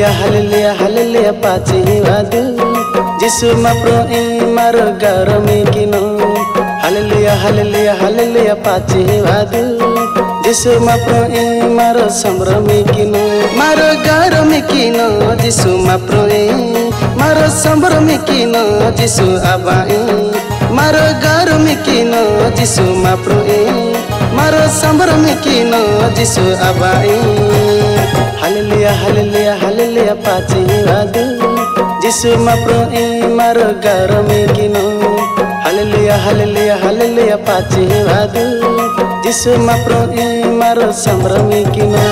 hallelujah pachi wadu Jisu mapro maro garo mikino hallelujah pachi wadu Jisu mapro maro samro mikino maro garo mikino Jisu mapro maro samro mikino Jisu abai maro garo mikino Jisu mapro maro samro mikino Jisu abai hallelujah pachi wadu Jisu mapro maro garo mikino hallelujah pachi wadu Jisu mapro maro samro mikino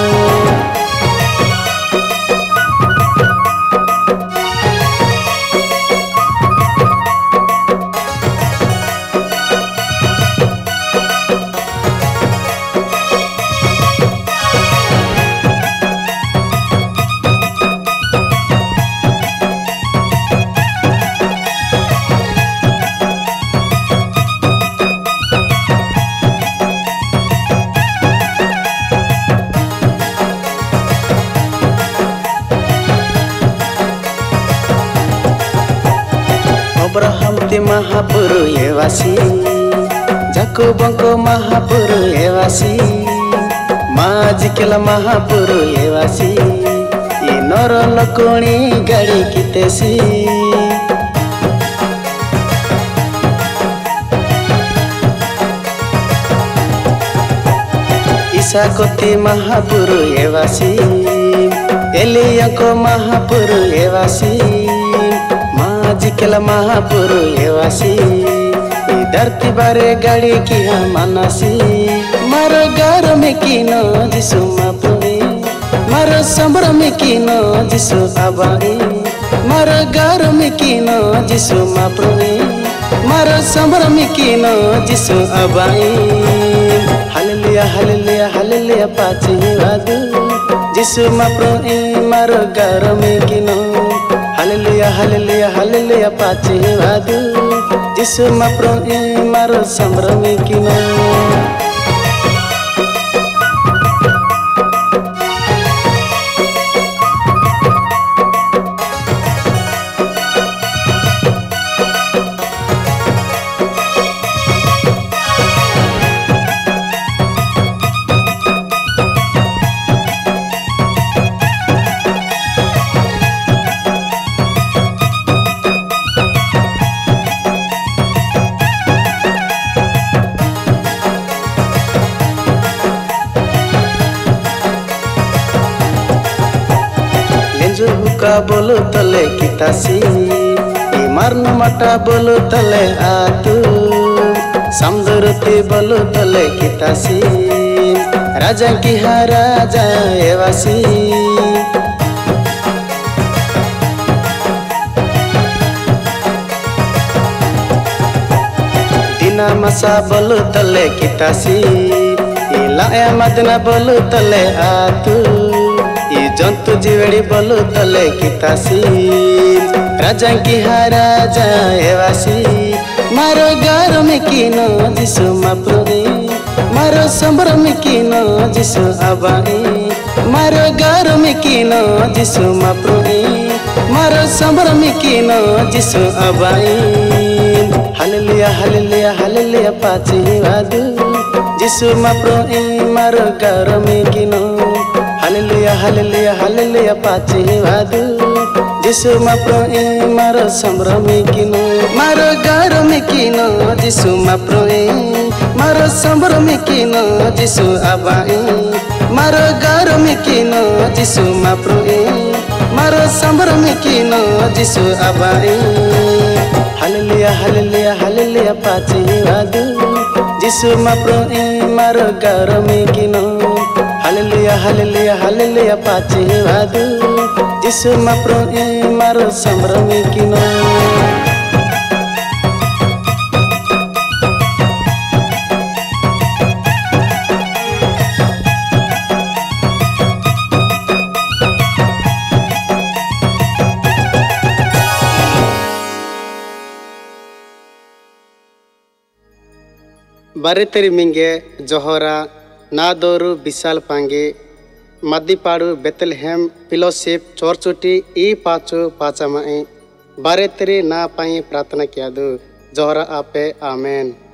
Abraham ti mahapuru ewasi Jakobangko mahapuru ewasi Majikela mahapuru ewasi Inoro lokoni gadi kitesi Isakoti mahapuru ewasi Eliyanko mahapuru ewasi Majikela mahapuru ewasi धरती बारे गाड़ी की हम मनसी मारो गारो में कीनो जिसु मापुए मारो संबर में कीनो जिसु आबाई मारो गारो में कीनो जिसु मापुए मारो संबर में कीनो जिसु आबाई hallelujah pachi wadu जिसु मापुए मारो गारो में कीनो hallelujah pachi wadu Jisu mapro maro samro mikino हुका बोलो तले कितासी मारनो माटा बोलो तले आतु समदुरती बोलो तले कितासी राजा की हा राजा एवासी दिना मसा बोलो तले कितासी लाया मदना बोलो तले आतु जंतु जीवड़ी बोलो तले कितासी राजा की हा राजा एवासी मारो गारो में कीनो जिसु मापुरे मारो संबर में कीनो जिसु आबाई मारो गारो में कीनो जिसु मापुरे मारो संबर में कीनो जिसु आबाई hallelujah pachi wadu जिसु मापुरे मारो गारो में कीनो hallelujah pachi wadu Jisu mapro maro samro mikino maro garo mikino Jisu mapro maro samro mikino Jisu abai maro garo mikino Jisu mapro maro samro mikino Jisu abai hallelujah pachi wadu Jisu mapro maro garo mikino hallelujah pachi wadu Jisu mapro maro samro mikino Bareteri minge Johora Nadoru Bisal Pange मद्दीपाड़ू Bethlehem fellowship चोरचुटी ई पाचू पाचामाई बारे तेरी ना पाई प्रार्थना किया दू जोहरा आपे आमेन।